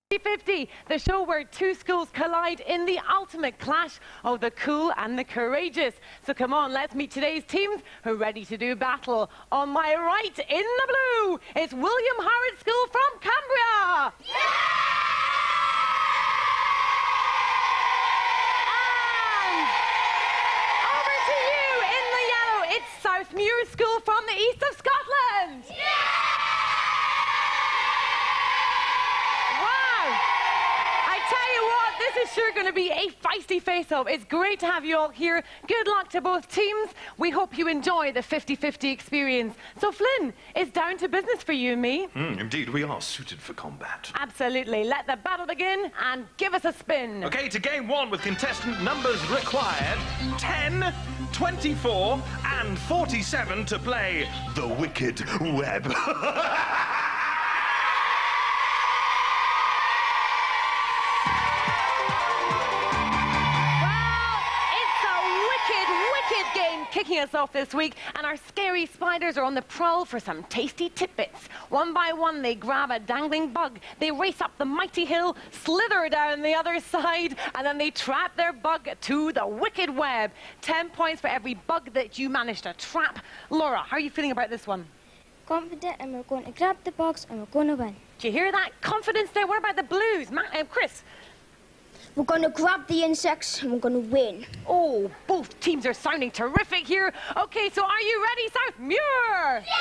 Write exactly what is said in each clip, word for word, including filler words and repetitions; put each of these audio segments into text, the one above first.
fifty fifty, the show where two schools collide in the ultimate clash of the cool and the courageous. So come on, let's meet today's teams who are ready to do battle. On my right, in the blue, it's William Howard School from Cumbria. Yeah! And over to you, in the yellow, it's Southmuir School from the east of Scotland. Yeah! This is sure going to be a feisty face-off. It's great to have you all here. Good luck to both teams. We hope you enjoy the fifty fifty experience. So, Flynn, it's down to business for you and me. Mm, indeed, we are suited for combat. Absolutely. Let the battle begin and give us a spin. OK, to game one with contestant numbers required, ten, twenty-four and forty-seven to play the Wicked Web. Kicking us off this week, and our scary spiders are on the prowl for some tasty tidbits. One by one, they grab a dangling bug, they race up the mighty hill, slither down the other side, and then they trap their bug to the wicked web. Ten points for every bug that you manage to trap. Laura, how are you feeling about this one? Confident, and we're going to grab the bugs, and we're going to win. Do you hear that confidence there? What about the blues? Matt, uh, Chris? We're going to grab the insects and we're going to win. Oh, both teams are sounding terrific here. Okay, so are you ready, Southmuir? Yeah!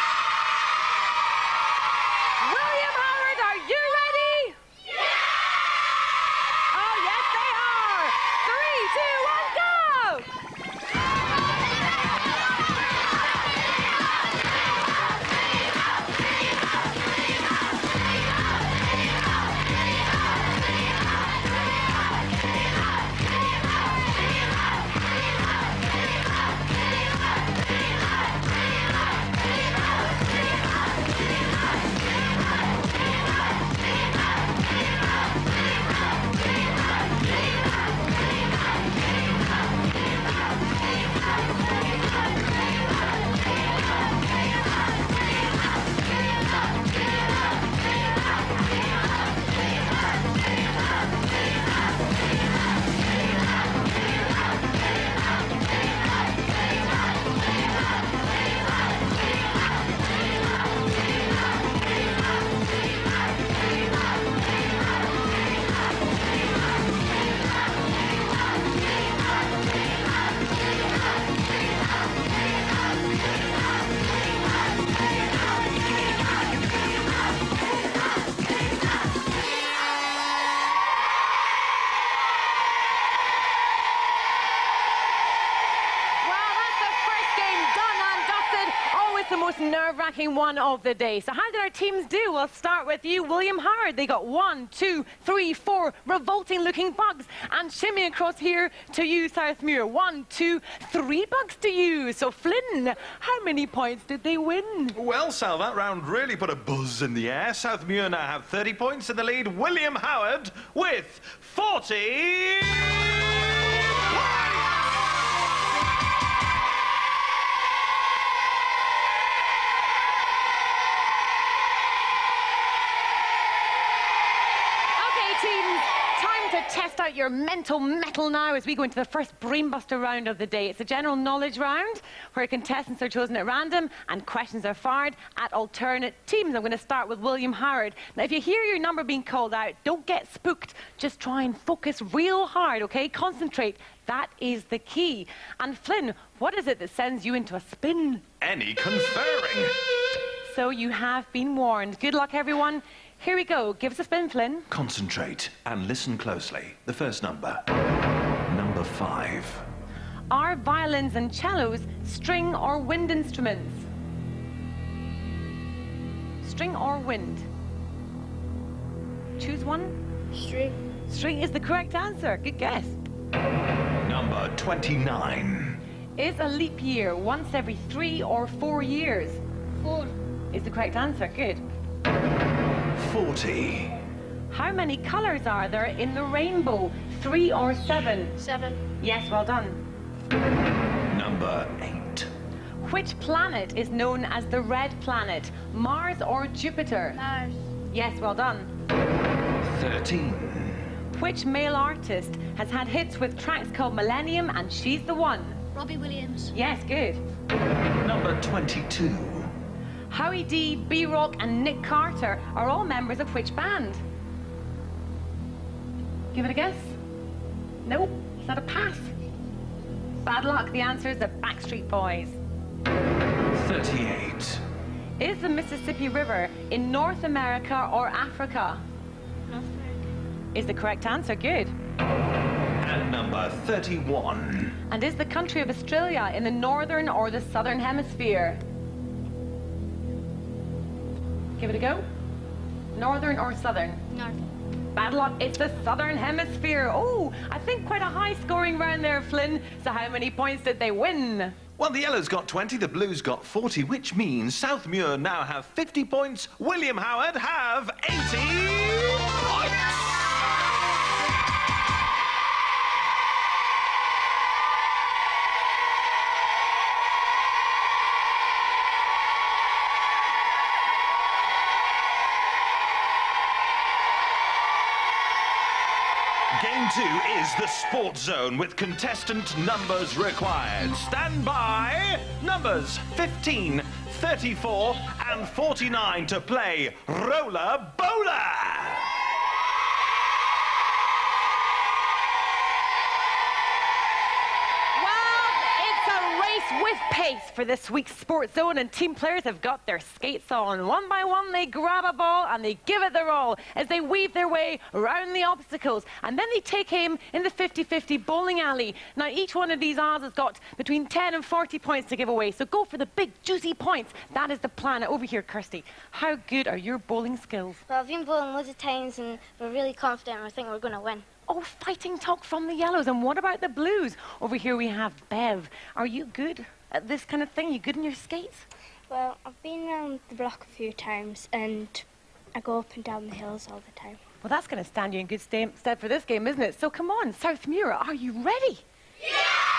William Howard, are you ready? Yeah! Oh, yes, they are. Three, two, one, go! The most nerve-wracking one of the day. So how did our teams do? We'll start with you, William Howard. They got one, two, three, four revolting-looking bugs. And shimmying across here to you, Southmuir. One, two, three bugs to you. So Flynn, how many points did they win? Well, Sal, that round really put a buzz in the air. Southmuir now have thirty points in the lead. William Howard with forty... to test out your mental mettle now as we go into the first brainbuster round of the day. It's a general knowledge round where contestants are chosen at random and questions are fired at alternate teams. I'm going to start with William Howard. Now, if you hear your number being called out, don't get spooked. Just try and focus real hard, okay? Concentrate. That is the key. And Flynn, what is it that sends you into a spin? Any conferring. So you have been warned. Good luck, everyone. Here we go. Give us a spin, Flynn. Concentrate and listen closely. The first number. Number five. Are violins and cellos string or wind instruments? String or wind? Choose one. String. String is the correct answer. Good guess. Number twenty-nine. Is a leap year once every three or four years? Four. Is the correct answer. Good. forty. How many colours are there in the rainbow? Three or seven? Seven. Yes, well done. Number eight. Which planet is known as the red planet? Mars or Jupiter? Mars. Yes, well done. thirteen. Which male artist has had hits with tracks called Millennium and She's the One? Robbie Williams. Yes, good. Number twenty-two. Howie D, B-Rock and Nick Carter are all members of which band? Give it a guess. Nope, is that a pass? Bad luck, the answer is the Backstreet Boys. thirty-eight. Is the Mississippi River in North America or Africa? North America. Is the correct answer, good. And number thirty-one. And is the country of Australia in the northern or the southern hemisphere? Give it a go. Northern or southern? North. Bad luck, it's the southern hemisphere. Oh, I think quite a high scoring round there, Flynn. So how many points did they win? Well, the Yellows got twenty, the Blues got forty, which means Southmuir now have fifty points, William Howard have eighty points! Game two is the Sports Zone with contestant numbers required. Stand by. Numbers fifteen, thirty-four and forty-nine to play Roller Bowler. With pace for this week's Sports Zone, and team players have got their skates on. One by one they grab a ball and they give it their all as they weave their way around the obstacles, and then they take aim in the fifty fifty bowling alley. Now each one of these odds has got between ten and forty points to give away, so go for the big juicy points. That is the plan. Over here, Kirsty, how good are your bowling skills? Well, I've been bowling loads of times and we're really confident and I think we're going to win. Oh, fighting talk from the Yellows. And what about the Blues? Over here we have Bev. Are you good at this kind of thing? You good in your skates? Well, I've been around the block a few times and I go up and down the hills all the time. Well, that's going to stand you in good sta stead for this game, isn't it? So come on, Southmuir, are you ready? Yeah!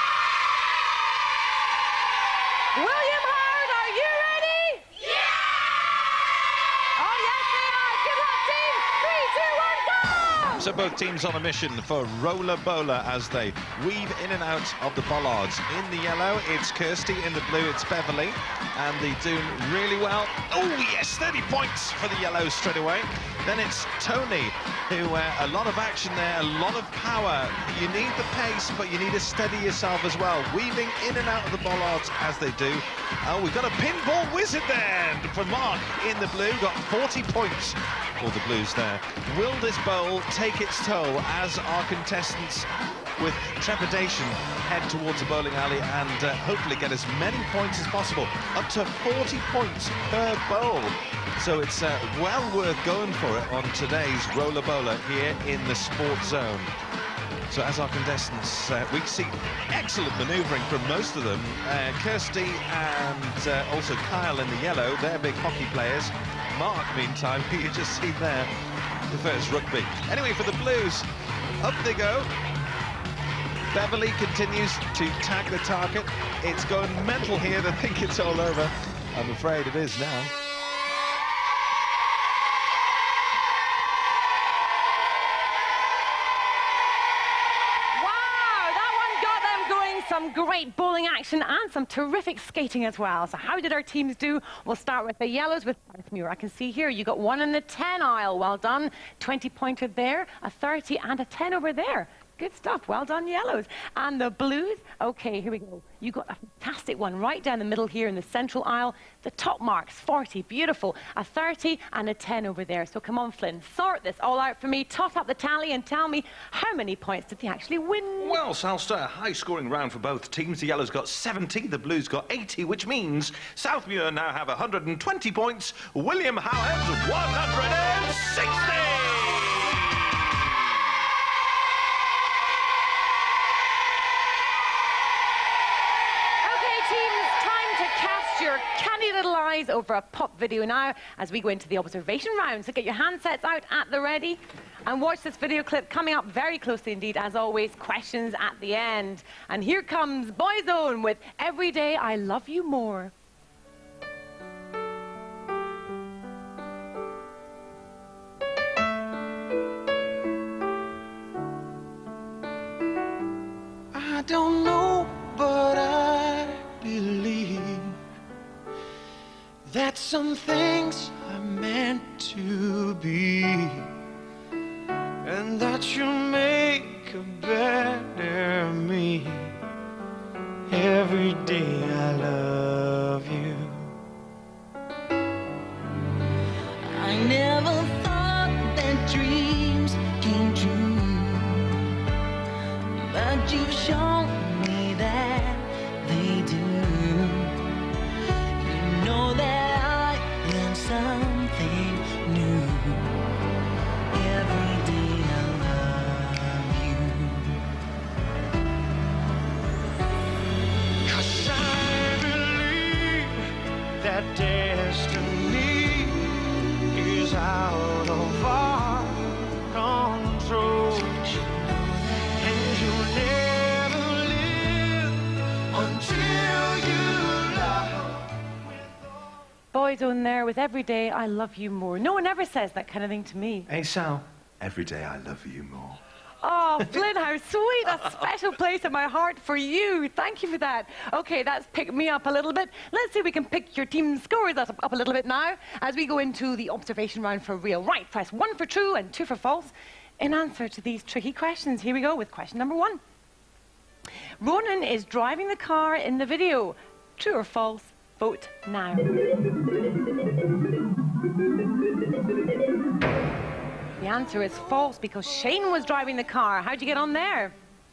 William Howard, are you ready? Yeah! Oh, yes, they are. Good luck, team. Three, two, one, go! So both teams on a mission for Roller Bowler as they weave in and out of the bollards. In the yellow, it's Kirsty. In the blue, it's Beverly. And they're doing really well. Oh, yes, thirty points for the Yellows straight away. Then it's Tony, who, uh, a lot of action there, a lot of power. You need the pace, but you need to steady yourself as well. Weaving in and out of the bollards as they do. Oh, we've got a pinball wizard there for Mark in the blue. Got forty points for the Blues there. Will this bowl take its toll as our contestants with trepidation head towards the bowling alley and uh, hopefully get as many points as possible, up to forty points per bowl. So it's uh, well worth going for it on today's Roller Bowler here in the Sports Zone. So as our contestants, uh, we see excellent manoeuvring from most of them. Uh, Kirsty and uh, also Kyle in the yellow, they're big hockey players. Mark, meantime, who you just see there, prefers rugby. Anyway, for the Blues, up they go. Beverly continues to tag the target. It's going mental here. They think it's all over. I'm afraid it is now. Some great bowling action and some terrific skating as well. So how did our teams do? We'll start with the Yellows with Southmuir. I can see here you got one in the ten aisle. Well done. twenty pointer there, a thirty and a ten over there. Good stuff. Well done, Yellows. And the Blues, okay, here we go. You got a fantastic one right down the middle here in the central aisle. The top marks, forty, beautiful. A thirty and a ten over there. So come on, Flynn, sort this all out for me. Tot up the tally and tell me how many points did they actually win? Well, Salster, a high-scoring round for both teams. The Yellows got seventy, the Blues got eighty, which means Southmuir now have one hundred twenty points. William Howard, one hundred sixty! Your candy little eyes over a pop video now as we go into the observation round. So get your handsets out at the ready and watch this video clip coming up very closely indeed. As always, questions at the end. And here comes Boyzone with Every Day I Love You More. that some things are meant to be, and that you'll make a better me. Every day I love you. I never thought that dreams came true, but you've shown me that they do. You know that I am something new. Every day I love you. 'Cause I believe that destiny is out of our control, and you'll never live until you love. Boyzone there with Every Day I Love You More. No one ever says that kind of thing to me. Hey, Sal, every day I love you more. Oh, Flynn, how sweet. A special place in my heart for you. Thank you for that. Okay, that's picked me up a little bit. Let's see if we can pick your team's scores up, up a little bit now as we go into the observation round for real. Right, press one for true and two for false in answer to these tricky questions. Here we go with question number one. Ronan is driving the car in the video. True or false? Vote now. The answer is false because Shane was driving the car. How'd you get on there?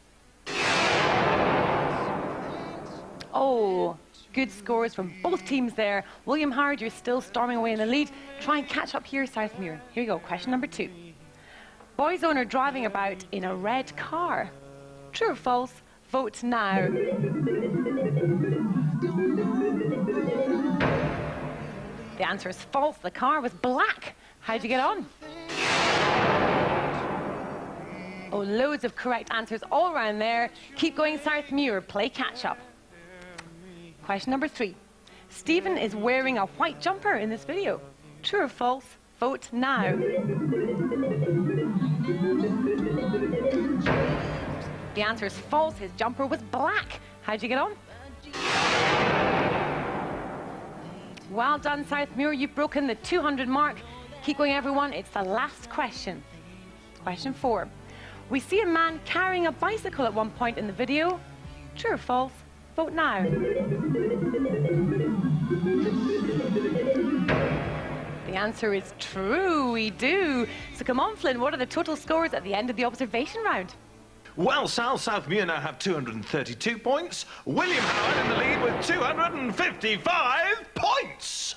Oh, good scores from both teams there. William Howard, you're still storming away in the lead. Try and catch up here, Southmuir. Here you go, question number two. Boyzone are driving about in a red car. True or false? Vote now. The answer is false. The car was black. How'd you get on? Oh, loads of correct answers all around there. Keep going, Southmuir. Play catch up. Question number three. Stephen is wearing a white jumper in this video. True or false? Vote now. The answer is false. His jumper was black. How'd you get on? Well done, Southmuir. You've broken the two hundred mark. Keep going, everyone. It's the last question. Question four. We see a man carrying a bicycle at one point in the video. True or false? Vote now. The answer is true, we do. So come on, Flynn, what are the total scores at the end of the observation round? Well, Sal, Southmuir now have two hundred thirty-two points. William Howard in the lead with two hundred fifty-five points.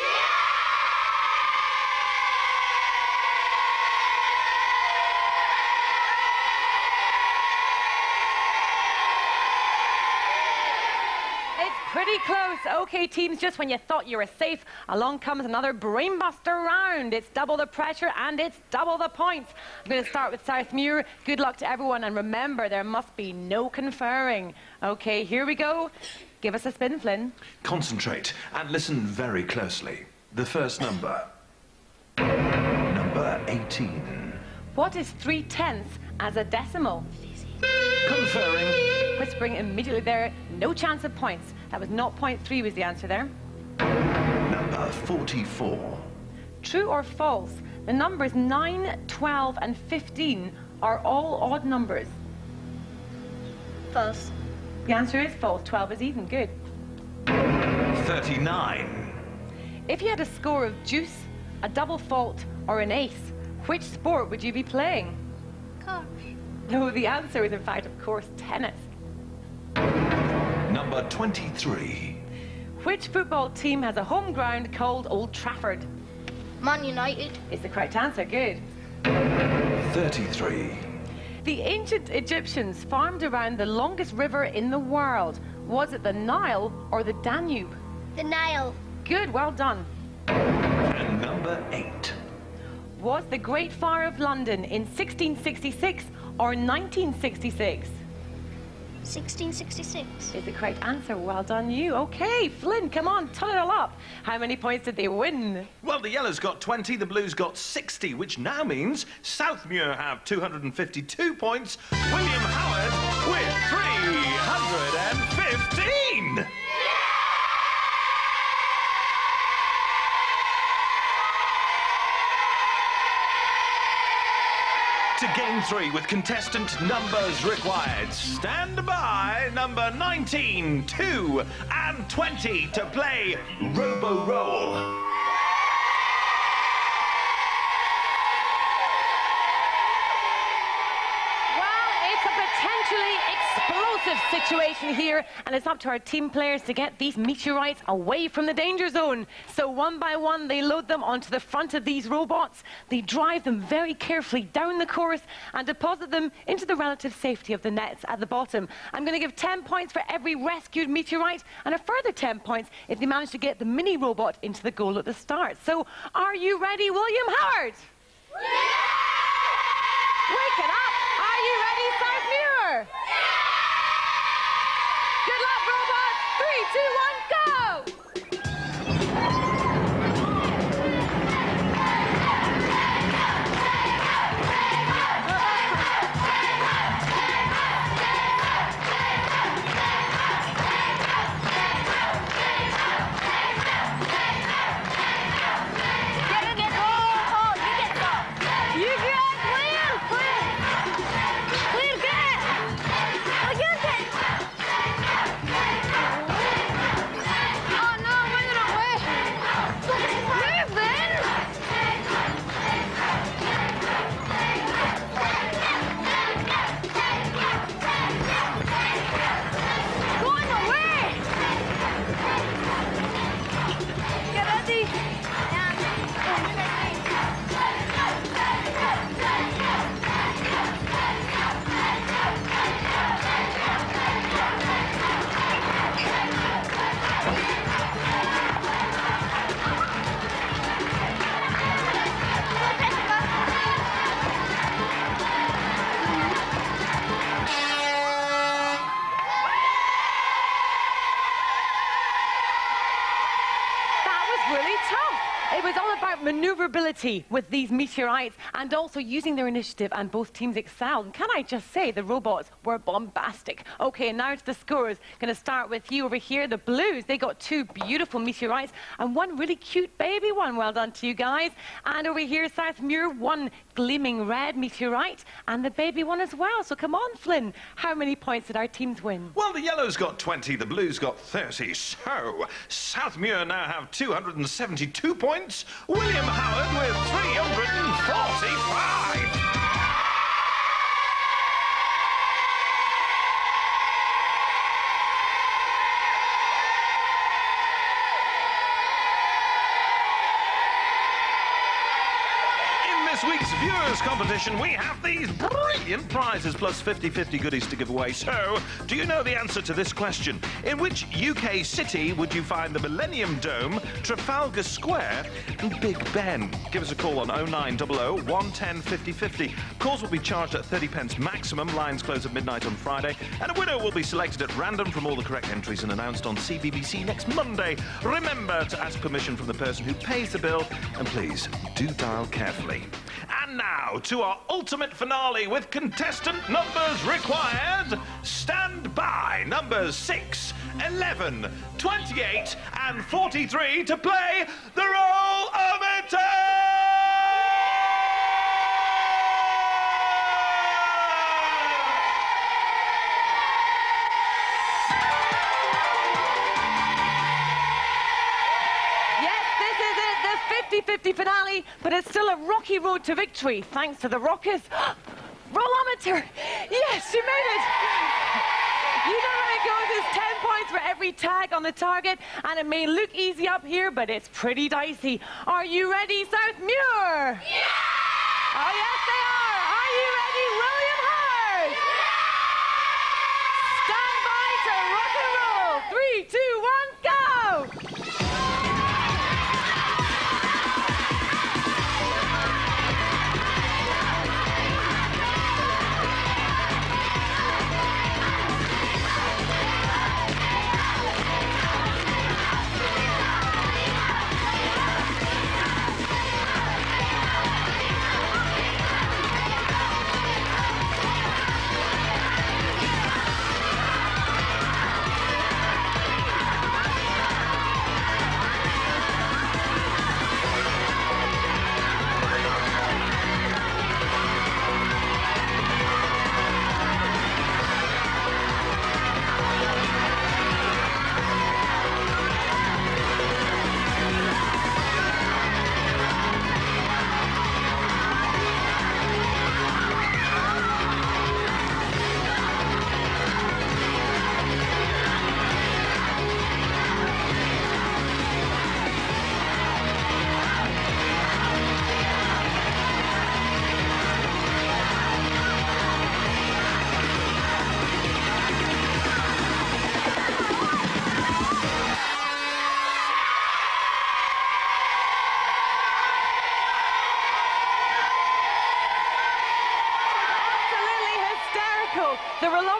Pretty close. Okay, teams, just when you thought you were safe, along comes another brainbuster round. It's double the pressure and it's double the points. I'm going to start with Southmuir. Good luck to everyone, and remember, there must be no conferring. Okay, here we go. Give us a spin, Flynn. Concentrate and listen very closely. The first number. Number eighteen. What is three tenths as a decimal? Conferring. Whispering immediately there. No chance of points. That was zero point three was the answer there. Number forty-four. True or false? The numbers nine, twelve and fifteen are all odd numbers. False. The answer is false. twelve is even. Good. thirty-nine. If you had a score of deuce, a double fault or an ace, which sport would you be playing? Gosh. No, the answer is in fact, of course, tennis. Number twenty-three. Which football team has a home ground called Old Trafford? Man United. Is the correct answer. Good. thirty-three. The ancient Egyptians farmed around the longest river in the world. Was it the Nile or the Danube? The Nile. Good, well done. And number eight. Was the Great Fire of London in sixteen sixty-six or nineteen sixty-six? sixteen sixty-six. Is the correct answer. Well done, you. Okay, Flynn, come on, tot it all up. How many points did they win? Well, the yellows got twenty, the blues got sixty, which now means Southmuir have two hundred fifty-two points, William Howard with three hundred fifteen. to game three with contestant numbers required. Stand by, number nineteen, two, and twenty to play Robo-Roll. Potentially explosive situation here, and it's up to our team players to get these meteorites away from the danger zone. So one by one they load them onto the front of these robots. They drive them very carefully down the course and deposit them into the relative safety of the nets at the bottom. I'm going to give ten points for every rescued meteorite and a further ten points if they manage to get the mini robot into the goal at the start. So are you ready, William Howard? Yeah! Wake it up! Are you ready, Southmuir? Yeah! Good luck, robots! Three, two, one, go! It was all about maneuverability with these meteorites and also using their initiative, and both teams excelled. And can I just say, the robots were bombastic. Okay, now to the scores. Going to start with you over here, the Blues. They got two beautiful meteorites and one really cute baby one. Well done to you guys. And over here, Southmuir, one gleaming red meteorite and the baby one as well. So come on, Flynn, how many points did our teams win? Well, the Yellows got twenty, the Blues got thirty. So, Southmuir now have two hundred seventy-two points. William Howard with three hundred forty-five. This week's viewers competition, we have these brilliant prizes plus fifty fifty goodies to give away. So, do you know the answer to this question? In which U K city would you find the Millennium Dome, Trafalgar Square and Big Ben? Give us a call on oh nine hundred, one one zero, fifty fifty. Calls will be charged at thirty pence maximum. Lines close at midnight on Friday. And a winner will be selected at random from all the correct entries and announced on C B B C next Monday. Remember to ask permission from the person who pays the bill, and please do dial carefully. And now to our ultimate finale with contestant numbers required. Stand by, numbers six, eleven, twenty-eight and forty-tee to play the role of it. fifty fifty finale, but it's still a rocky road to victory, thanks to the Rockers. Rollometer! Yes, she made it! You know how it goes, it's ten points for every tag on the target, and it may look easy up here, but it's pretty dicey. Are you ready, Southmuir? Yeah! Oh, yes, they are! Are you ready, William Howard? Yeah! Stand by to rock and roll! Three, two, one, go!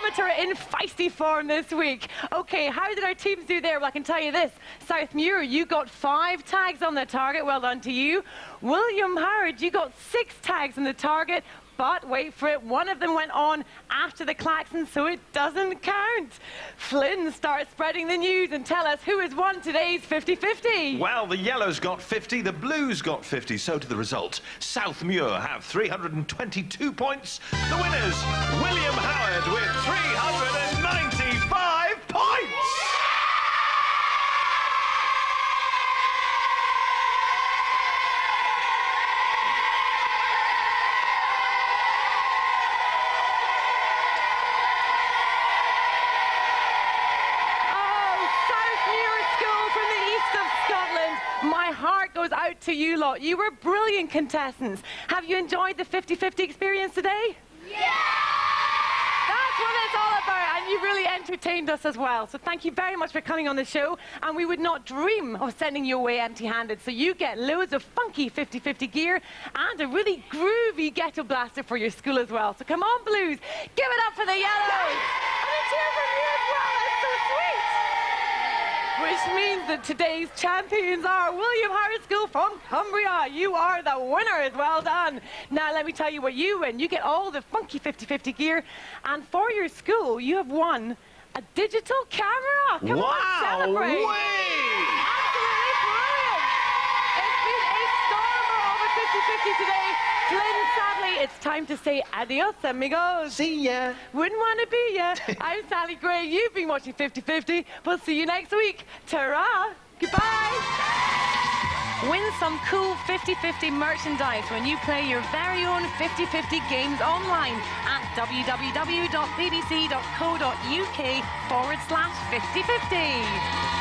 Amateur in feisty form this week. Okay, how did our teams do there? Well, I can tell you this. Southmuir, you got five tags on the target. Well done to you. William Howard, you got six tags on the target. But wait for it, one of them went on after the klaxon, so it doesn't count. Flynn, start spreading the news and tell us who has won today's fifty fifty. Well, the yellows got fifty, the blues got fifty, so to the result. Southmuir have three hundred twenty-two points. The winners, William Howard with three hundred ninety-five points! My heart goes out to you lot. You were brilliant contestants. Have you enjoyed the fifty fifty experience today? Yeah! That's what it's all about, and you really entertained us as well. So thank you very much for coming on the show, and we would not dream of sending you away empty-handed. So you get loads of funky fifty fifty gear and a really groovy ghetto blaster for your school as well. So come on, Blues, give it up for the Yellows! And a cheer from you as well, it's so sweet! Which means that today's champions are William Howard School from Cumbria. You are the winners. Well done. Now, let me tell you what you win. You get all the funky fifty fifty gear. And for your school, you have won a digital camera. Come wow, on, celebrate. Way. Absolutely brilliant. It's been a storm for over fifty fifty today. Flynn, sadly, it's time to say adios, amigos. See ya. Wouldn't want to be ya. I'm Sally Gray. You've been watching fifty fifty. We'll see you next week. Ta-ra. Goodbye. Win some cool fifty fifty merchandise when you play your very own fifty fifty games online at w w w dot b b c dot co dot u k forward slash fifty fifty.